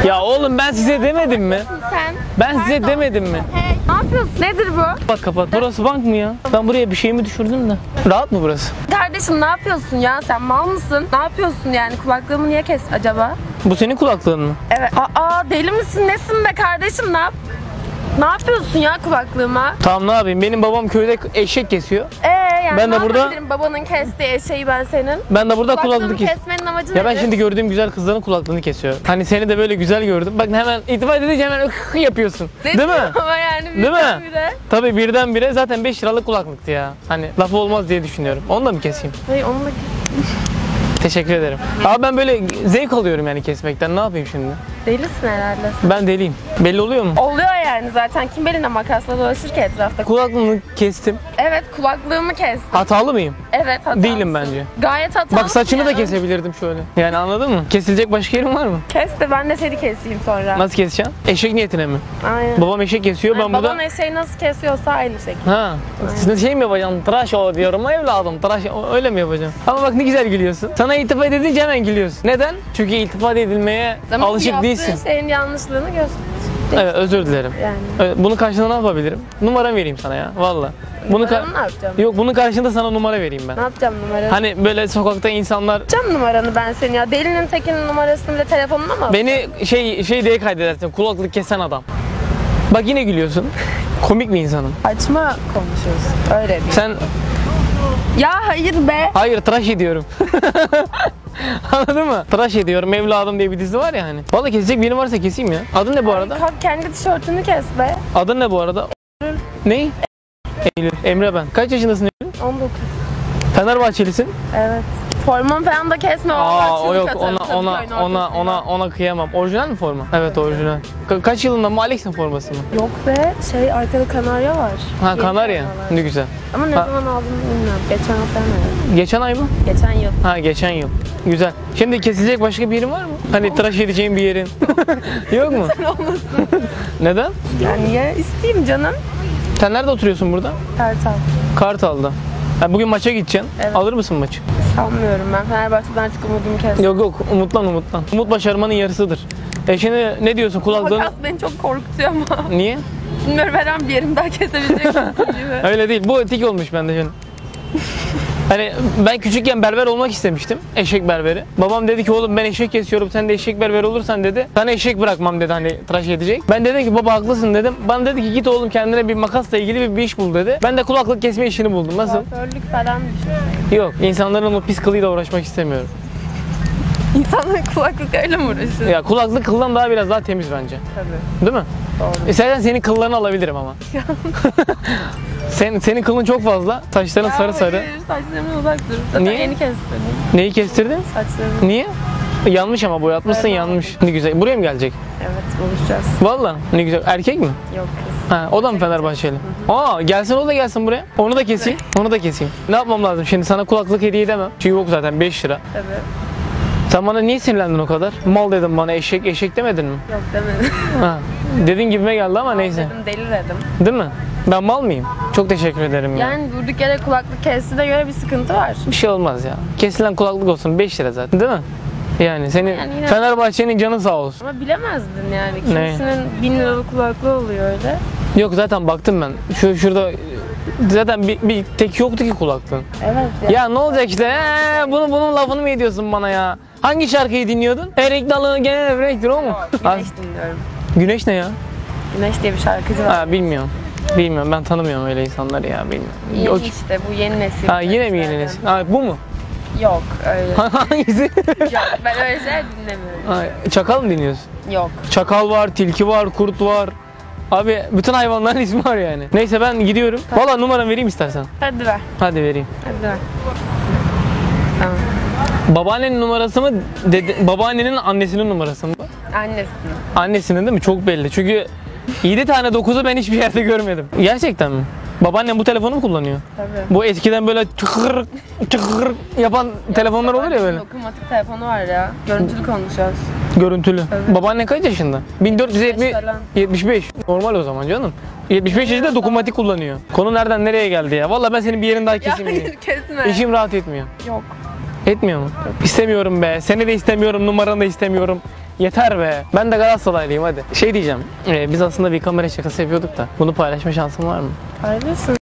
Ya oğlum ben size demedim mi? Sen. Ben size demedim mi? Hey, ne yapıyorsun? Nedir bu? Bak kapat. Burası bank mı ya? Ben buraya bir şey mi düşürdüm de? Rahat mı burası? Kardeşim ne yapıyorsun ya? Sen mal mısın? Ne yapıyorsun yani? Kulaklığımı niye kes acaba? Bu senin kulaklığın mı? Evet. Aa deli misin? Nesin be kardeşim? Ne yapıyorsun ya kulaklığıma? Tamam ne yapayım? Benim babam köyde eşek kesiyor. Yani Ben de burada babanın kestiği eşeği ben senin. Ben de burada kulaklık kesmenin amacı Ya ben nedir? şimdi gördüğüm güzel kızların kulaklığını kesiyorum. Hani seni de böyle güzel gördüm. Bak hemen itibar edince hemen yapıyorsun. Ne Değil mi? Ama yani Değil mi? birdenbire. Tabii birdenbire zaten 5 liralık kulaklıktı ya. Hani lafı olmaz diye düşünüyorum. Onu da mı keseyim? Hayır onu da Teşekkür ederim. Abi ben böyle zevk alıyorum yani kesmekten. Ne yapayım şimdi? delisin herhalde. Ben deliyim. Belli oluyor mu? Oluyor yani zaten. Kim beline makasla dolaşır ki etrafta? Kulaklığını kestim. Evet kulaklığımı kes. Hatalı mıyım? Evet hatalısın. Değilim bence. Gayet hatalısın. Bak saçını da ya. kesebilirdim şöyle. Yani anladın mı? Kesilecek başka yerim var mı? Kes de ben de seni keseyim sonra. Nasıl keseceğim? Eşek niyetine mi? Aynen. Babam eşek kesiyor, ben burada... Baban eşeği nasıl kesiyorsa aynı şekilde. Ha, siz şey mi yapacaksın? Tıraş ol diyorum evladım, tıraş öyle mi yapacaksın? Ama bak ne güzel gülüyorsun. Sana iltifat edince hemen gülüyorsun. Neden? Çünkü iltifat edilmeye Demek ki alışık değilsin. yaptığın şeyin yanlışlığını göster. Evet, özür dilerim. Yani. Evet, bunun karşılığında ne yapabilirim? Numara vereyim sana ya, valla. Numaranı ne yapacağım? Yok, bunun karşılığında sana numara vereyim ben. Ne yapacağım numaranı? Hani böyle sokakta insanlar Yapacağım numaranı ben seni ya. Delinin tekinin numarasını bile telefonuna mı? beni şey diye kaydedersin, kulaklık kesen adam. Bak yine gülüyorsun. Komik bir insanım. Açma konuşuyorsun. Öyle değil. Sen Ya hayır be. hayır tıraş ediyorum. Anladın mı? Tıraş ediyorum. Evladım diye bir dizi var ya hani. Vallahi kesecek birini varsa keseyim ya. Adın ne bu arada? Kalk kendi tişörtünü kes be. Adın ne bu arada? Ne? Eylül. Emre ben. Kaç yaşındasın Eylül? 19. Fenerbahçelisin. Evet. Formanı falan da kesme. O yok. Ona kıyamam. Orijinal mi forma? Evet orijinal. Kaç yılında mı? Alex'in forması mı? Yok be. Arkada kanarya var. Ha Yeni Kanarya. kanaryalar. Ne güzel. Ama ne zaman aldığını bilmiyorum. Geçen hafta mı? Geçen ay mı? Geçen yıl. Ha geçen yıl. Güzel. Şimdi kesilecek başka bir yerin var mı? Hani tıraş edeceğin bir yerin. Yok mu? Olmasın. Neden? Yani niye isteyeyim canım? Sen nerede oturuyorsun burada? Kartal. Kartal'da. Ha, bugün maça gideceksin. Evet. Alır mısın maçı? Sanmıyorum ben. Fenerbahçe'den artık umudumu kestim. Yok umutlan. Umut başarmanın yarısıdır. Şimdi ne diyorsun kulaklığın? Makas beni çok korkutuyor ama. Niye? Bilmiyorum her an bir yerim daha kesebilecek misin gibi. Öyle değil. Bu etik olmuş bende şimdi. Hani ben küçükken berber olmak istemiştim. Eşek berberi. Babam dedi ki oğlum ben eşek kesiyorum. Sen de eşek berberi olursan dedi. Sana eşek bırakmam dedi hani tıraş edecek. Ben dedim ki baba haklısın dedim. Bana dedi ki git oğlum kendine bir makasla ilgili bir iş bul dedi. Ben de kulaklık kesme işini buldum. Nasıl? Kuaförlük falan düşün. Yok. İnsanların o pis kılıyla uğraşmak istemiyorum. İnsanların kulaklık öyle mi uğraşır? Ya kulaklık kıldan daha biraz daha temiz bence. Tabii. Değil mi? Doğru. İstersen senin kıllarını alabilirim ama. Senin kılın çok fazla. Saçların sarı sarı. Hayır, saçlarımdan uzak dur. Zaten Niye? yeni kestirdim Neyi kestirdin? saçlarımı. Niye? Yanlış ama boyatmışsın Evet. yanlış. Ne güzel. Buraya mı gelecek? Evet buluşacağız. Vallahi ne güzel. Erkek mi? Yok kız. Ha, o da mı Fenerbahçeli? Aa gelsin o da gelsin buraya. Onu da keseyim. Onu da keseyim. Ne yapmam lazım? Şimdi sana kulaklık hediye edemem. Çünkü yok zaten 5 lira. Tabii. Sen bana niye sinirlendin o kadar? Mal dedim bana eşek demedin mi? Yok demedim. Ha. Dediğin gibime geldi ama neyse. Dedim deli dedim. Değil mi? Ben mal mıyım? Çok teşekkür ederim ya. Yani durduk yere kulaklık kestiğine göre bir sıkıntı var. Bir şey olmaz ya. Kesilen kulaklık olsun 5 lira zaten değil mi? Yani senin Yani yine- Fenerbahçe'nin canı sağ olsun. Ama bilemezdin yani. Ne? Kimisinin 1000 liralık kulaklığı oluyor öyle. Yok zaten baktım ben. Şurada zaten bir tek yoktu ki kulaklığın. Evet. Ya ne olacak işte? Bunun lafını mı ediyorsun bana ya? Hangi şarkıyı dinliyordun? Erik dalı gene evrektir o mu? Güneş dinliyorum. Güneş ne ya? Güneş diye bir şarkıcı var. Ha bilmiyorum. Bilmiyorum ben tanımıyorum öyle insanları ya bilmiyorum. Yeni Yok. işte bu yeni nesil. Ha yine mi yeni nesil? Ha bu mu? Yok öyle. Hangisi? Yok ben öyle şeyler dinlemiyorum. Ha, çakal mı dinliyorsun? Yok. Çakal var, tilki var, kurt var. Abi bütün hayvanların ismi var yani. Neyse ben gidiyorum. Valla numaramı vereyim istersen. Hadi ver. Hadi vereyim. Hadi ver. Tamam. Babaannenin numarası mı? Babaannenin annesinin numarası mı? Annesinin. Annesinin değil mi? Çok belli. Çünkü 7 tane 9'u ben hiçbir yerde görmedim. Gerçekten mi? Babaannem bu telefonu mu kullanıyor? Tabii. Bu eskiden böyle çıkır çıkır yapan telefonlar olur ya böyle. Dokunmatik telefonu var ya. Görüntülü konuşuyoruz. Görüntülü. Evet. Babaannen kaç yaşında? 1470 falan. 75. Normal o zaman canım. 75 yaşında dokunmatik kullanıyor. Konu nereden nereye geldi ya? Vallahi ben senin bir yerin daha Ya keseyim. hayır kesme. İşim rahat etmiyor. Yok. Etmiyor mu? İstemiyorum be. Seni de istemiyorum, numaranı da istemiyorum. Yeter be. Ben de Galatasaraylıyım hadi. Şey diyeceğim. Biz aslında bir kamera şakası yapıyorduk da. Bunu paylaşma şansın var mı? Kardeşim